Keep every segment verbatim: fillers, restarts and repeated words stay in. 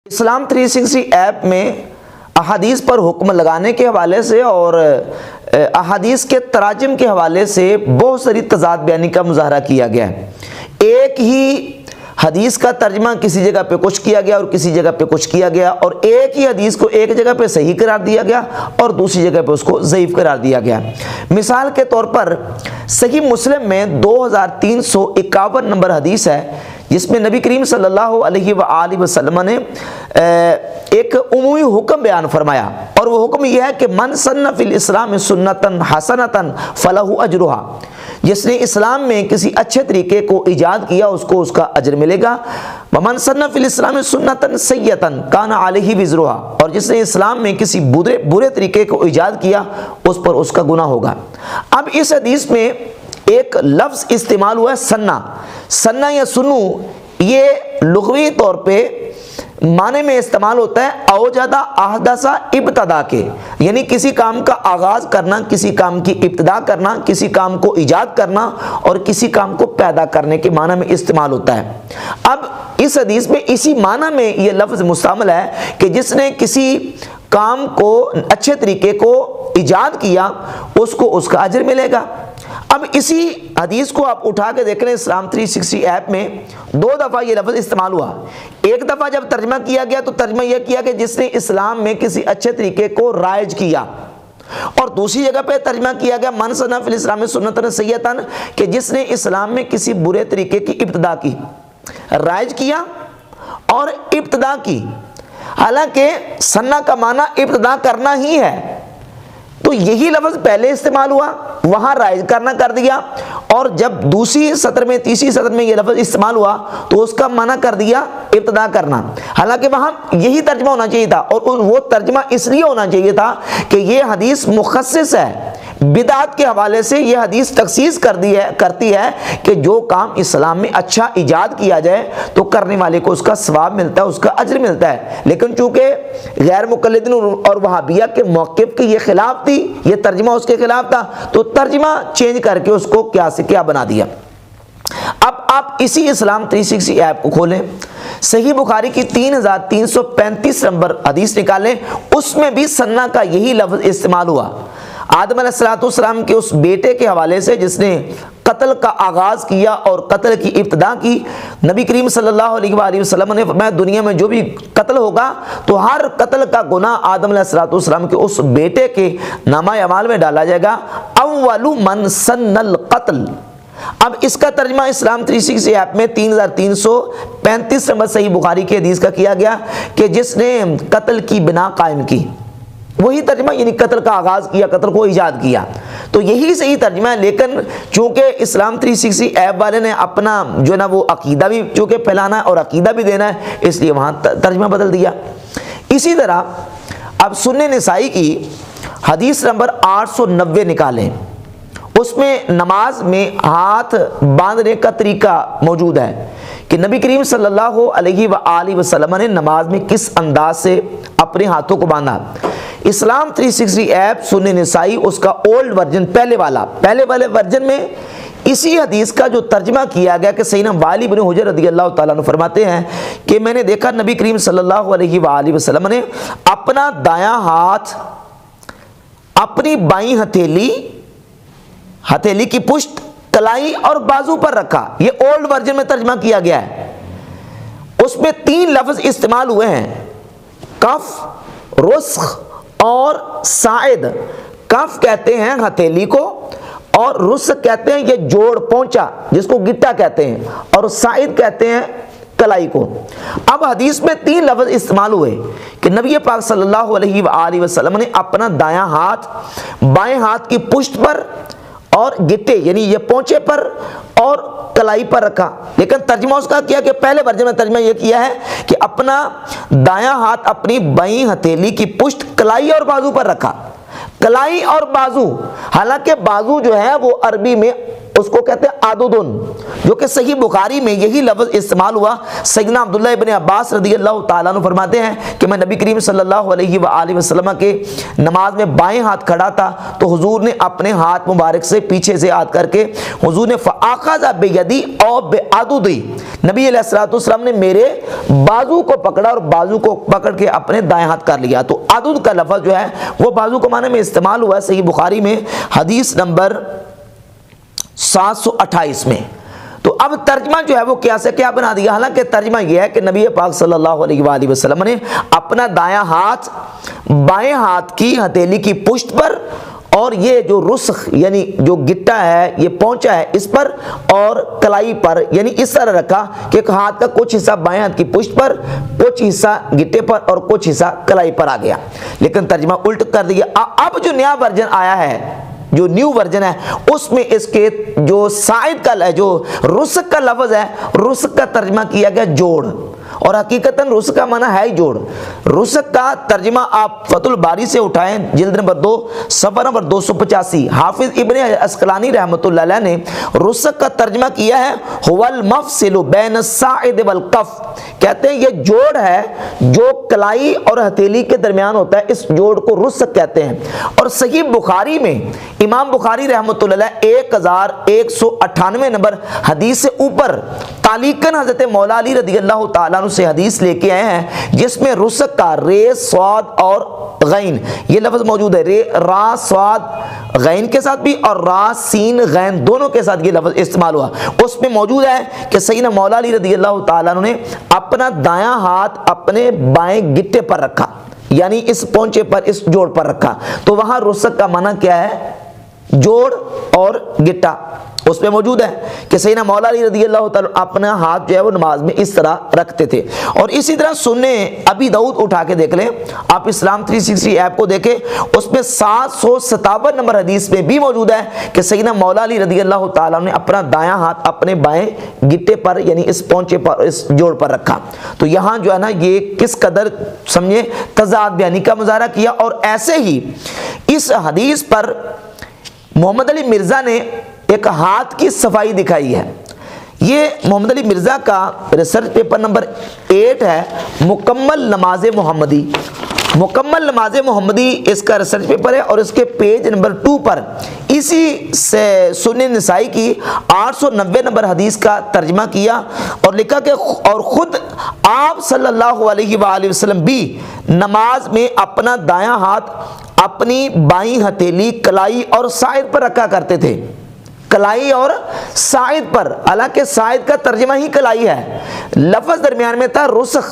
इस्लाम three sixty app में अहादीस पर हुक्म लगाने के हवाले से और अहादीस के तराजिम के हवाले से बहुत सारी तजाद बयानी का मुजाहरा किया गया है। एक ही हदीस का तर्जमा किसी जगह पे कुछ किया गया और किसी जगह पे कुछ किया गया, और एक ही हदीस को एक जगह पे सही करार दिया गया और दूसरी जगह पे उसको ज़ईफ़ करार दिया गया। मिसाल के तौर पर सही मुस्लिम में दो हज़ार तीन सौ इक्यावन नंबर हदीस है जिसमें नबी करीम सल्लल्लाहु अलैहि वसल्लम ने एक उमूमी हुक्म बयान फरमाया, और वो हुक्म यह है कि मन सन्ना फिल इस्लाम सुन्नतन हसनतन फलहु अजरुहा, जिसने इस्लाम में किसी अच्छे तरीके को ईजाद किया उसको उसका अजर मिलेगा। वमन सन्ना फिल इस्लाम सुन्नतन सय्यतन काना अलैहि विज़रुहा, और जिसने इस्लाम में किसी बुरे बुरे तरीके को ईजाद किया उस पर उसका गुनाह होगा। अब इस हदीस में एक लफ्ज़ इस्तेमाल हुआ है सन्ना। सन्ना या सुन्नू ये लुग़वी तौर पे माने में इस्तेमाल होता है औजादा अहदसा इब्तदा के, यानी किसी काम का आगाज़ करना, किसी काम की इब्तदा करना, किसी काम को ईजाद करना और किसी काम को पैदा करने के माना में इस्तेमाल होता है। अब इस हदीस में इसी माना में ये लफ्ज़ मुस्तामिल है कि जिसने किसी काम को अच्छे तरीके को ईजाद किया उसको उसका अजर मिलेगा। अब इसी हदीस को आप उठा के देख रहे हैं इस्लाम थ्री सिक्सटी ऐप में दो दफ़ा ये लफ्ज़ इस्तेमाल हुआ। एक दफ़ा जब तर्जमा किया गया तो तर्जमा यह किया कि जिसने इस्लाम में किसी अच्छे तरीके को राइज किया, और दूसरी जगह पे तर्जमा किया गया मन सन्ना फिल इस्लाम में सुन्नतन सय्यतन कि जिसने इस्लाम में किसी बुरे तरीके की इब्तिदा की, राइज किया और इब्तिदा की। हालांकि सन्ना का माना इब्तिदा करना ही है, तो यही लफ्ज़ पहले इस्तेमाल हुआ, वहाँ राइज करना कर दिया, और जब दूसरी सत्र में तीसरी सत्र में यह लफ्ज़ इस्तेमाल हुआ तो उसका माना कर दिया इब्तिदा करना। हालांकि वहाँ यही तर्जमा होना चाहिए था, और वो तर्जमा इसलिए होना चाहिए था कि ये हदीस मुखस्सिस है, बिदात के हवाले से यह हदीस तखसीस कर दी है करती है कि जो काम इस्लाम में अच्छा ईजाद किया जाए तो करने वाले को उसका सवाब मिलता है, उसका अजर मिलता है। लेकिन चूँकि गैर मुक़ल्लिदीन और वहाबिया के मौक़िफ़ के ये खिलाफ थी, ये तर्जमा उसके खिलाफ था, तो तर्जमा चेंज करके उसको क्या से क्या बना दिया। अब आप इसी इस्लाम थ्री सिक्सटी ऐप को खोलें, सही बुखारी की तीन हज़ार तीन सौ पैंतीस नंबर हदीस निकालें, उसमें भी सन्ना का यही लफ्ज़ इस्तेमाल हुआ। आदम अलैहिस्सलाम के उस बेटे के हवाले से जिसने कत्ल का आगाज़ किया और कत्ल की इब्तिदा की, नबी करीम सल्लल्लाहु अलैहि वसल्लम ने फरमाया दुनिया में जो भी कत्ल होगा तो हर कत्ल का गुनाह आदम अलैहिस्सलाम के उस बेटे के नामा अमाल में डाला जाएगा। अव्वलु मन सन्नल कत्ल। अब इसका तर्जमा इस्लाम थ्री सिक्सटी ऐप में तीन हज़ार तीन सौ पैंतीस नंबर सही बुखारी के हदीस का किया गया कि जिसने कत्ल की बिना कायम की, वही तर्जमा, यानी कत्ल का आगाज़ किया, कत्ल को ईजाद किया, तो यही सही तर्जमा है। लेकिन चूँकि इस्लाम थ्री सिक्सटी ऐप वाले ने अपना जो है ना वो अकीदा भी चूँकि फैलाना है और अकीदा भी देना है, इसलिए वहाँ तर्जमा बदल दिया। इसी तरह अब सुन्ने निसाई की हदीस नंबर आठ सौ नब्बे निकालें, उसमें नमाज में हाथ बांधने का तरीका मौजूद है कि नबी करीम सल्लल्लाहु अलैहि वसल्लम ने नमाज में किस अंदाज से अपने हाथों को बांधा। इस्लाम थ्री सिक्सटी ऐप सुन्ने निसाई उसका ओल्ड वर्जन, पहले वाला पहले वाले वर्जन में इसी हदीस का जो तर्जमा किया गया कि सैयदना वाली बिन हुजर रज़ियल्लाहु ताला अन्हु फरमाते हैं कि मैंने देखा नबी करीम सल्लल्लाहु अलैहि वसल्लम ने अपना दायां हाथ अपनी बाईं हथेली हथेली की पुष्ट, कलाई और बाजू पर रखा। ये ओल्ड वर्जन में तर्जमा किया गया है। उसमें तीन लफ्ज इस्तेमाल हुए हैं, कफ, रुस्ख और साइद। कफ कहते हैं हथेली को, और रुस्ख कहते हैं ये जोड़ पहुंचा जिसको गिट्टा कहते हैं, और साइद कहते हैं कलाई को। अब हदीस में तीन लफ्ज इस्तेमाल हुए कि नबी पाक सल्लल्लाहु अलैहि वसल्लम ने अपना दायां हाथ बाएं हाथ की पुष्ट पर और गिट्टे यानी ये पहुंचे पर और कलाई पर रखा। लेकिन तर्जमा उसका किया कि पहले वर्जन में तर्जमा यह किया है कि अपना दायां हाथ अपनी बाईं हथेली की पुष्ट, कलाई और बाजू पर रखा। कलाई और बाजू, हालांकि बाजू जो है वो अरबी में उसको कहते हैं आदुदुन, जो कि सही बुखारी में यही लफ्ज़ इस्तेमाल हुआ। सैयदना अब्दुल्लाह इब्न अब्बास रज़ियल्लाहु ताला अन्हु फरमाते हैं कि मैं नबी करीम सल्लल्लाहु अलैहि वआलिहि वसल्लम के नमाज में बाएं हाथ खड़ा था, तो हुजूर ने अपने हाथ मुबारक से पीछे से हाथ करके हुजूर ने फ़अख़ज़ बियदी औ बिअदुदी, नबी अलैहिस्सलातु वस्सलाम ने मेरे बाजू को पकड़ा और बाजू को पकड़ के अपने दाएं हाथ कर लिया। तो अदुद का लफ्ज़ जो है वो बाजू को माने में इस्तेमाल हुआ है सही बुखारी में हदीस नंबर सात सौ अट्ठाईस में। तो अब तर्जमा जो है वो क्या से क्या बना दिया। हालांकि तर्जमा यह है कि नबी पाक सल्लल्लाहु अलैहि वसल्लम ने अपना दायां हाथ बाएं हाथ की हथेली की पुष्ट पर और ये जो रुस्ख यानी जो गिट्टा है ये पहुंचा है इस पर और कलाई पर, यानी इस तरह रखा कि एक हाथ का कुछ हिस्सा बाएं हाथ की पुष्ट पर, कुछ हिस्सा गिट्टे पर और कुछ हिस्सा कलाई पर आ गया। लेकिन तर्जमा उल्ट कर दिया। अब जो नया वर्जन आया है, जो न्यू वर्जन है, उसमें इसके जो साइद का जो रुस्क का लफ्ज़ है, रुस्क का तर्जमा किया गया जोड़, और हकीकतन रुस्क का माना है ही जोड़। रुस्क का तर्जमा आप फतुल बारी से उठाएं, जिल्द नंबर दो सफ़ा नंबर दो सौ पचासी। हाफिज इब्ने अस्कलानी रहमतुल्लाह अलैह ने रुस्क का तर्जमा किया है हुवल मफसिलु बैन साइद वल कफ, कहते हैं ये जोड़ है जो कलाई और हथेली के दरमियान होता है, इस जोड़ को रुस्क कहते हैं। और सही बुखारी में इमाम बुखारी रहमतुल्लाह अलैह एक हजार एक सौ अट्ठानवे नंबर हदीस से ऊपर तालीकन हजरत मौला अली रज़ियल्लाहु ताला अन्हु से हदीस लेके आए हैं, जिसमें रुस्क का रे स्वाद और गैन ये लफ्ज़ मौजूद है। रे रा स्वाद गैन के साथ भी और रा सीन गैन दोनों के साथ ये लफ्ज़ इस्तेमाल हुआ। उसमें मौजूद है कि सैयदना मौला अली रज़ियल्लाहु ताला अन्हु ने अपना दायां हाथ अपने बाएं गिट्टे पर रखा, यानी इस पौंचे पर, इस जोड़ पर रखा। तो वहां रुस्क का माना क्या है, जोड़ और गिट्टा। उसमें मौजूद है कि सैयदना मौला अली रज़ियल्लाहु ताला अपना हाथ जो है वो नमाज में इस तरह रखते थे। और इसी तरह सुन्ने अबी दाऊद उठा के देख लें आप, इस्लाम तीन सौ साठ ऐप को देखें, उसमें सात सौ सतावन नंबर हदीस में भी मौजूद है कि सैयदना मौला अली रज़ियल्लाहु ताला ने अपना दायां हाथ अपने बाएं गिट्टे पर यानी इस पौंचे पर, इस जोड़ पर रखा। तो यहाँ जो है ना ये किस कदर समझे तज़ाद बयानी का मुज़ाहरा किया। और ऐसे ही इस हदीस पर मोहम्मद अली मिर्ज़ा ने एक हाथ की सफाई दिखाई है। ये मोहम्मद अली मिर्ज़ा का रिसर्च पेपर नंबर एट है, मुकम्मल नमाज मोहम्मदी। मुकम्मल नमाज मोहम्मदी इसका रिसर्च पेपर है और इसके पेज नंबर टू पर इसी से सुन्नी निसाई की आठ सौ नब्बे नंबर हदीस का तर्जमा किया और लिखा कि और ख़ुद आप सल्लल्लाहु अलैहि वसल्लम भी नमाज में अपना दायां हाथ अपनी बाईं हथेली कलाई और साइद पर रखा करते थे। कलाई और साइद पर, हालांकि साइद का तर्जमा ही कलाई है, लफ्ज़ दरमियान में था रुस्ख।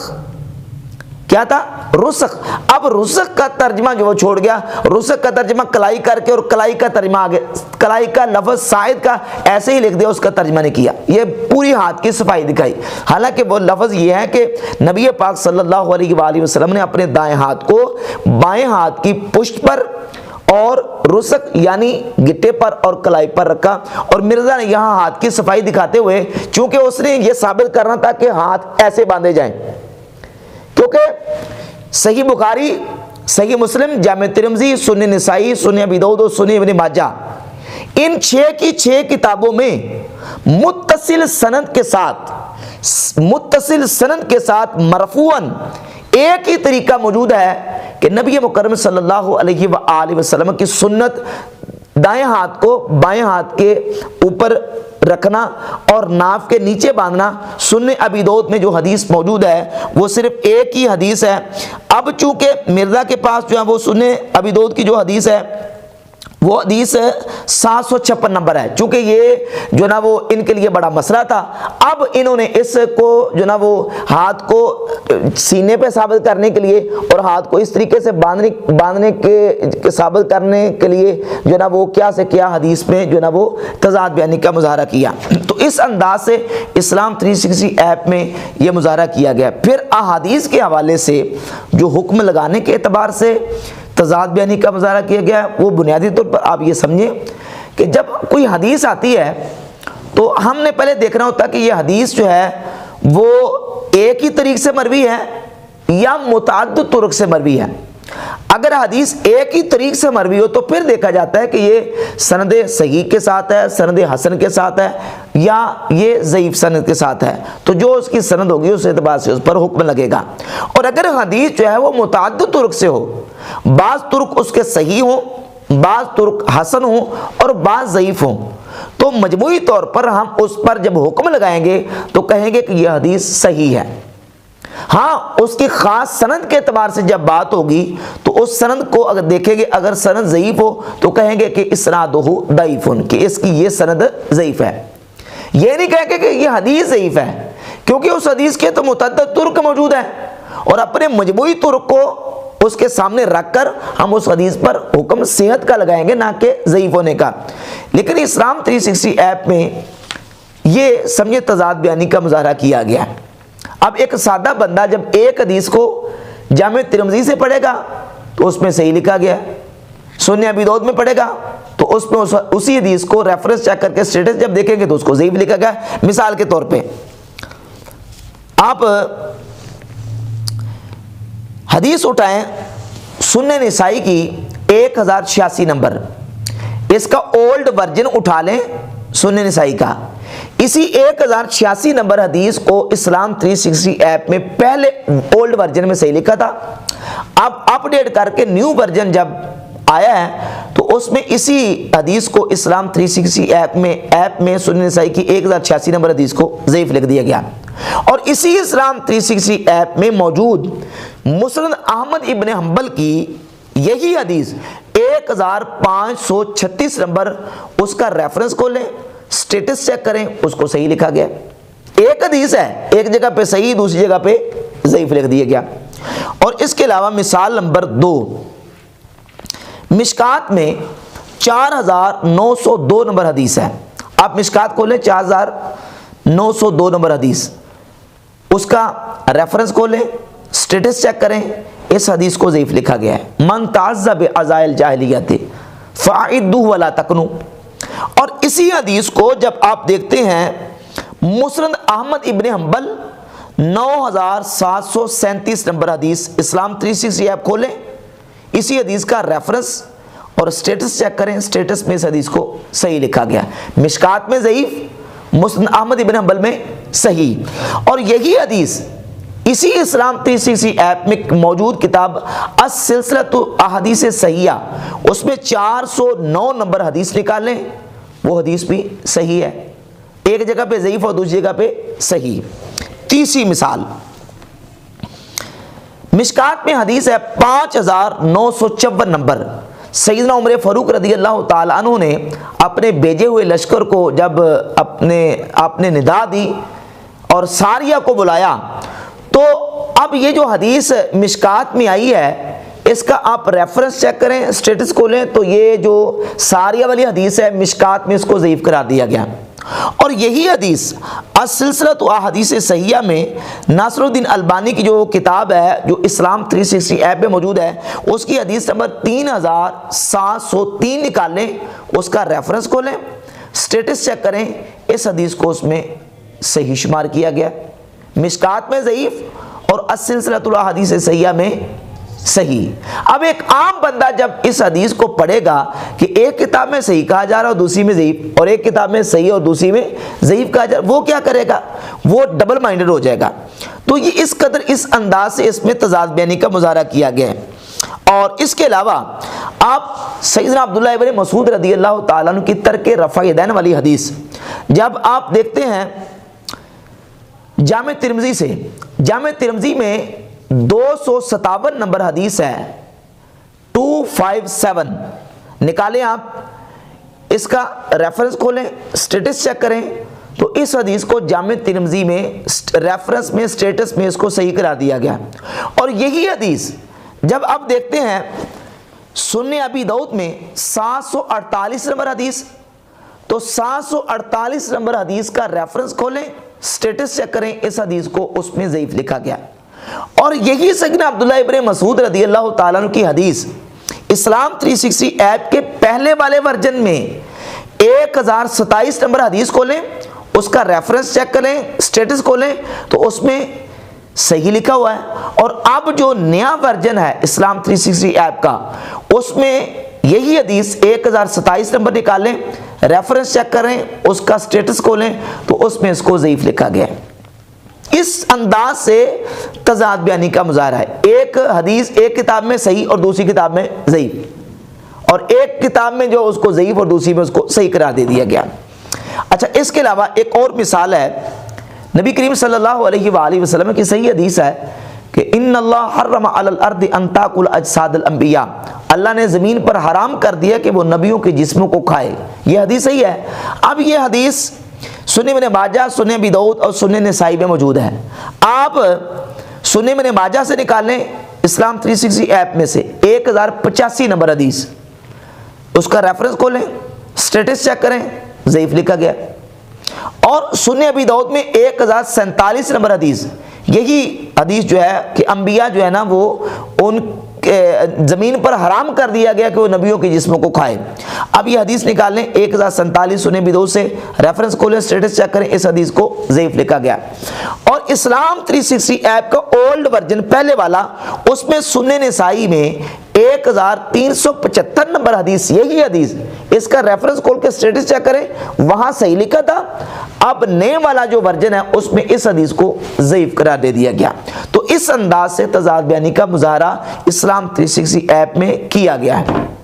क्या था? रुस्ख। अब रुस्ख का तर्जमा जो वो छोड़ गया, रुस्ख का तर्जमा कलाई करके और कलाई का तर्जमा आगे, कलाई का लफ्ज़ साइद का ऐसे ही लिख दिया, उसका तर्जमा नहीं किया। ये पूरी हाथ की सफाई दिखाई। हालांकि वो लफ्ज़ ये है कि नबी पाक सल्लल्लाहु अलैहि वसल्लम ने अपने दाएं हाथ को बाएं हाथ की पुष्ट पर और रुस्क यानी गिट्टे पर और कलाई पर रखा। और मिर्ज़ा ने यहाँ हाथ की सफाई दिखाते हुए, चूंकि उसने ये साबित करना था कि हाथ ऐसे बांधे जाएं, क्योंकि सही बुखारी, सही मुस्लिम, जामे तिरमिज़ी, सुन्नी निसाई, सुन्नी अबी दाऊद और सुन्नी इब्न माजा, इन छह की छह किताबों में मुत्तसिल सनद के साथ मुत्तसिल सनद के साथ मरफूअन एक ही तरीका मौजूद है कि नबी मुकर्रम सल्लल्लाहु अलैहि वसल्लम की सुन्नत दाएं हाथ को बाएं हाथ के ऊपर रखना और नाफ के नीचे बांधना। सुन्नी अबी दाऊद में जो हदीस मौजूद है वो सिर्फ एक ही हदीस है। अब चूंकि मिर्ज़ा के पास जो है वो सुन्नी अबी दाऊद की जो हदीस है वो हदीस सात सौ छप्पन नंबर है। चूंकि ये जो ना वो इनके लिए बड़ा मसला था, अब इन्होंने इसको जो ना वो हाथ को सीने पे साबित करने के लिए और हाथ को इस तरीके से बांधने बांधने के, के साबित करने के लिए जो ना वो क्या से क्या हदीस में जो ना वो तज़ाद बयानी का मुज़ाहरा किया। तो इस अंदाज से इस्लाम तीन सौ साठ ऐप में ये मुज़ाहरा किया गया। फिर अहादीस के हवाले से जो हुक्म लगाने के एतबार से तज़ाद बयानी का मुज़ाहरा किया गया, वो बुनियादी तौर पर आप ये समझें कि जब कोई हदीस आती है तो हमने पहले देखना होता कि ये हदीस जो है वो एक ही तरीक़े से मरवी है या मुतअद्दिद तुरुक से मरवी है। अगर हदीस एक ही तरीक से मरवी हो तो फिर देखा जाता है कि ये सनद सही के साथ है, सनद हसन के साथ है, या ये ज़ईफ़ सनद के साथ है, तो जो उसकी सनद होगी उस एतबार से उस पर हुक्म लगेगा। और अगर हदीस जो है वो मुतअद्दिद तुर्क से हो, बाज़ तुर्क उसके सही हो, बाज़ तुर्क हसन हो और बाज़ ज़ईफ़ हो, तो मजमूई तौर पर हम उस पर जब हुक्म लगाएंगे तो कहेंगे कि यह हदीस सही है। हाँ, उसकी खास सनद के एतबार से जब बात होगी तो उस सनद को अगर देखेंगे, अगर सनद ज़ईफ़ हो तो कहेंगे कि इस्नादुहु दईफ़ुन, कि इसकी ये सनद ज़ईफ़ है। ये नहीं कहेंगे कि ये हदीस ज़ईफ़ है, क्योंकि उस हदीस के तो मुतअद्दिद तुर्क मौजूद है और अपने मजमूई तुर्क को उसके सामने रखकर हम उस हदीस पर हुक्म सेहत का लगाएंगे, ना कि ज़ईफ़ होने का। लेकिन इस्लाम तीन सौ साठ ऐप में ये समझे तजाद बयानी का मुजाहरा किया गया है। अब एक सादा बंदा जब एक हदीस को जामे तिरमिज़ी से पढ़ेगा तो उसमें सही लिखा गया है, सुन्नी अबी दाऊद में पढ़ेगा तो उसमें उस, उसी हदीस को रेफरेंस चेक करके स्टेटस जब देखेंगे तो उसको ज़ईफ़ लिखा गया। मिसाल के तौर पे आप हदीस उठाएं सुन्ने निसाई की एक हज़ार छियासी नंबर, इसका ओल्ड वर्जन उठा लें सुन्ने निसाई का, इसी एक हज़ार छियासी नंबर हदीस को इस्लाम तीन सौ साठ ऐप में पहले ओल्ड वर्जन में सही लिखा था। अब अपडेट करके न्यू वर्जन जब आया है तो उसमें इसी हदीस को इस्लाम तीन सौ साठ ऐप में ऐप में सुन्नी निसाई की एक हज़ार छियासी नंबर हदीस को ज़ईफ़ लिख दिया गया। और इसी इस्लाम तीन सौ साठ ऐप में मौजूद मुस्नद अहमद इब्न हंबल की यही हदीस एक हज़ार पाँच सौ छत्तीस नंबर, उसका रेफरेंस खोलें, स्टेटस चेक करें, उसको सही लिखा गया। एक हदीस है, एक जगह पे सही, दूसरी जगह पे ज़ईफ़ लिख दिया गया। और इसके अलावा मिसाल नंबर दो, मिशकात में चार हज़ार नौ सौ दो नंबर हदीस है। आप मिशकात खोलें, चार हज़ार नौ सौ दो नंबर हदीस, उसका रेफरेंस खोलें, स्टेटस चेक करें, इस हदीस को ज़ईफ़ लिखा गया है। मन ताज़्ज़ा बिअज़ाइल जाहिलिय्यति फ़अइद्दुहु वला तकनु। और इसी हदीस को जब आप देखते हैं मुस्नद अहमद इब्न हंबल नौ हज़ार सात सौ सैंतीस नंबर हदीस, इस्लाम तीन सौ साठ ऐप खोलें, इसी हदीस का रेफरेंस और स्टेटस चेक करें, स्टेटस में इस हदीस को सही लिखा गया। मिशकात में ज़ईफ़, मुस्नद अहमद इब्न हंबल में सही। और यही हदीस इसी इस्लाम तीन सौ साठ ऐप में मौजूद किताब अस-सिलसिलतु अहादीस सहीहा, उसमें चार सौ नौ नंबर हदीस निकालें, वो हदीस भी सही है। एक जगह पे ज़ईफ़ और दूसरी जगह पे सही। तीसरी मिसाल, मिशकात में हदीस है पाँच हज़ार नौ सौ चौवन नंबर, सैयदना उमर फ़ारूक रज़ी अल्लाह ताला अन्हु ने अपने भेजे हुए लश्कर को जब अपने आपने निदा दी और सारिया को बुलाया, तो अब ये जो हदीस मिशकात में आई है इसका आप रेफरेंस चेक करें, स्टेटस खोलें, तो ये जो सारिया वाली हदीस है मिशकात में इसको ज़ईफ़ करार दिया गया। और यही हदीस अस-सिलसिलतु अहादीस सहीहा में नासरुद्दीन अलबानी की जो किताब है जो इस्लाम तीन सौ साठ ऐप में मौजूद है, उसकी हदीस नंबर तीन हज़ार सात सौ तीन निकालें, उसका रेफरेंस खोलें, स्टेटस चेक करें, इस हदीस को उसमें सही शुमार किया गया। मिशकात में ज़ईफ़ और अस-सिलसिलतु अहादीस सहीहा में सही। अब एक आम बंदा जब इस हदीस को पढ़ेगा कि एक किताब में सही कहा जा रहा है और दूसरी में ज़ईफ़, और एक किताब में सही और दूसरी में ज़ईफ़ कहा जा रहा है, वो क्या करेगा? वो डबल माइंडेड हो जाएगा। तो ये इस कदर इस अंदाज से इसमें तज़ाद बयानी का मुज़ाहरा किया गया है। और इसके अलावा आप सैयदना अब्दुल्लाह इब्न मसूद रज़ी अल्लाह ताला अन्हु की तरके रफ़ा यदैन वाली हदीस जब आप देखते हैं जामे तिरमिज़ी से, जामे तिरमिज़ी में दो सौ सतावन नंबर हदीस है, टू फाइव सेवन निकालें आप, इसका रेफरेंस खोलें, स्टेटस चेक करें, तो इस हदीस को जामे तिरमिज़ी में रेफरेंस में स्टेटस में इसको सही करा दिया गया। और यही हदीस जब आप देखते हैं सुन्नी अबी दाऊद में सात सौ अड़तालीस नंबर हदीस, तो सात सौ अड़तालीस नंबर हदीस का रेफरेंस खोलें, स्टेटस चेक करें, इस हदीस को उसमें ज़ईफ़ लिखा गया। और यही सैयदना अब्दुल्लाह इब्न मसूद रज़ी अल्लाह ताला अन्हु की हदीस इस्लाम तीन सौ साठ ऐप के पहले वाले वर्जन में एक हज़ार सत्ताईस नंबर हदीस खोलें, उसका रेफरेंस चेक करें, स्टेटस खोलें, तो उसमें सही लिखा हुआ है। और अब जो नया वर्जन है इस्लाम थ्री सिक्सटी ऐप का, उसमें यही हदीस एक हज़ार सताईस नंबर निकालें, रेफरेंस चेक करें, उसका स्टेटस खोलें तो उसमें इसको ज़ईफ लिखा गया है। इस अंदाज से तजाद बयानी का मुजाहरा है। एक हदीस एक किताब में सही और दूसरी किताब में ज़ईफ, और एक किताब में जो उसको ज़ईफ और दूसरी में उसको सही करार दे दिया गया। अच्छा, इसके अलावा एक और मिसाल है, नबी करीम सल्लल्लाहु अलैहि वसल्लम की सही हदीस है कि इन्नल्लाह हर्रम अलल अर्दि अन ताकुल अजसादल अंबिया, अल्लाह ने ज़मीन पर हराम कर दिया कि वो नबियों के जिस्मों को खाए। ये हदीस सही है। अब ये हदीस सुन्नी इब्न माजा, सुन्नी अबी दाऊद और सुन्नी नसाई में मौजूद है। आप सुन्नी इब्न माजा से निकालें, इस्लाम थ्री सिक्सटी ऐप में से एक हज़ार पचासी नंबर हदीस, उसका रेफरेंस खोलें, स्टेटस चेक करें, ज़ईफ लिखा गया। और सुन्नी अबी दाऊद में एक हज़ार सैंतालीस नंबर हदीस, यही हदीस जो है कि अंबिया जो है ना वो उन ज़मीन पर हराम कर दिया गया कि वो नबियों के जिस्मों को खाए। अब ये हदीस निकाल लें, एक हज़ार सैंतालीस सुन्नी अबी दाऊद से, रेफरेंस खोलें, स्टेटस चेक करें, इस हदीस को ज़ईफ लिखा गया। और इस्लाम थ्री सिक्सटी ऐप का ओल्ड वर्जन पहले वाला, उसमें सुन्नी नसाई में एक हज़ार तीन सौ पचहत्तर नंबर हदीस, यही हदीस, इसका रेफरेंस खोल के स्टेटस चेक करें, वहां सही लिखा था। अब नए वाला जो वर्जन है उसमें इस हदीस को ज़ईफ करार दे दिया गया। तो इस अंदाज से तजाद बयानी का मुजाहरा इस्लाम थ्री सिक्सटी ऐप में किया गया है।